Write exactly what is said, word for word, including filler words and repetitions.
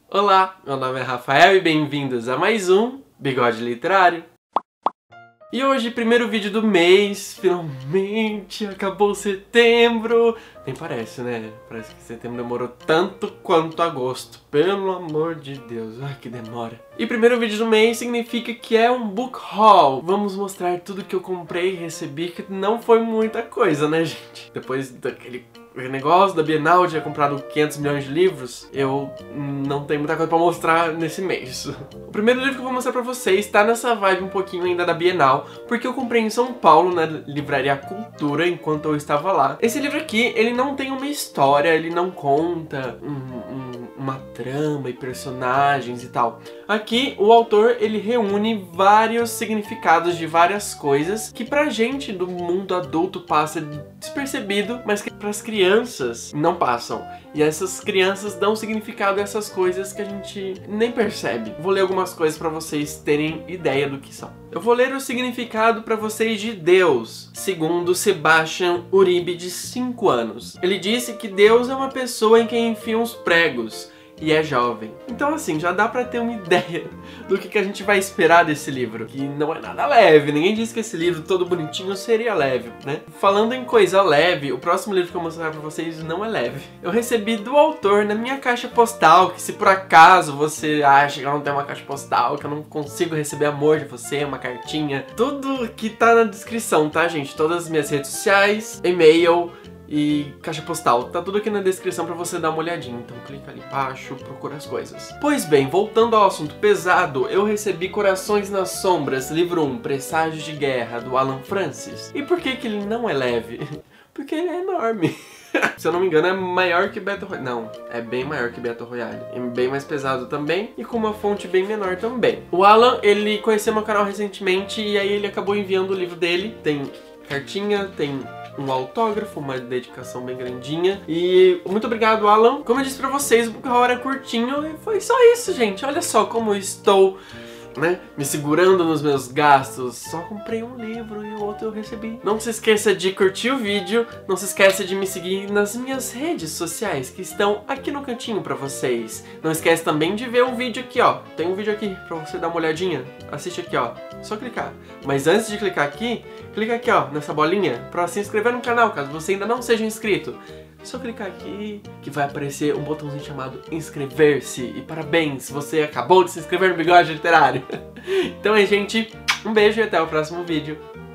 Olá, meu nome é Rafael e bem-vindos a mais um Bigode Literário. E hoje, primeiro vídeo do mês, finalmente acabou setembro. Nem parece, né? Parece que setembro demorou tanto quanto agosto. Pelo amor de Deus, ai que demora. E primeiro vídeo do mês significa que é um book haul. Vamos mostrar tudo que eu comprei e recebi, que não foi muita coisa, né, gente? Depois daquele negócio da Bienal de ter comprado quinhentos milhões de livros, eu não tenho muita coisa pra mostrar nesse mês. O primeiro livro que eu vou mostrar pra vocês tá nessa vibe um pouquinho ainda da Bienal, porque eu comprei em São Paulo, na livraria Cultura, enquanto eu estava lá. Esse livro aqui, ele não tem uma história, ele não conta um, um, uma trama e personagens e tal. Aqui, o autor, ele reúne vários significados de várias coisas que pra gente do mundo adulto passa despercebido, mas que pras crianças não passam. E essas crianças dão significado a essas coisas que a gente nem percebe. Vou ler algumas coisas pra vocês terem ideia do que são. Eu vou ler o significado pra vocês de Deus, segundo Sebastian Uribe, de cinco anos. Ele disse que Deus é uma pessoa em quem enfiam os pregos e é jovem. Então assim, já dá pra ter uma ideia do que, que a gente vai esperar desse livro, que não é nada leve. Ninguém disse que esse livro todo bonitinho seria leve, né? Falando em coisa leve, o próximo livro que eu vou mostrar pra vocês não é leve. Eu recebi do autor na minha caixa postal, que se por acaso você acha que eu não tenho uma caixa postal, que eu não consigo receber amor de você, uma cartinha, tudo que tá na descrição, tá, gente? Todas as minhas redes sociais, e-mail e caixa postal, tá tudo aqui na descrição pra você dar uma olhadinha, então clica ali embaixo, procura as coisas. Pois bem, voltando ao assunto pesado, eu recebi Corações nas Sombras, livro um, Presságios de Guerra, do Alan Francis. E por que que ele não é leve? Porque ele é enorme. Se eu não me engano, é maior que Battle Royale. Não, é bem maior que Battle Royale. É bem mais pesado também e com uma fonte bem menor também. O Alan, ele conheceu meu canal recentemente e aí ele acabou enviando o livro dele. Tem cartinha, tem um autógrafo, uma dedicação bem grandinha. E muito obrigado, Alan. Como eu disse pra vocês, o book haul era curtinho e foi só isso, gente. Olha só como eu estou, né, me segurando nos meus gastos. Só comprei um livro e o outro eu recebi. Não se esqueça de curtir o vídeo, não se esqueça de me seguir nas minhas redes sociais, que estão aqui no cantinho pra vocês. Não esquece também de ver um vídeo aqui, ó. Tem um vídeo aqui pra você dar uma olhadinha. Assiste aqui, ó. Só clicar. Mas antes de clicar aqui, clica aqui, ó, nessa bolinha pra se inscrever no canal, caso você ainda não seja inscrito. Só clicar aqui que vai aparecer um botãozinho chamado inscrever-se. E parabéns, você acabou de se inscrever no Bigode Literário. Então é, gente, um beijo e até o próximo vídeo.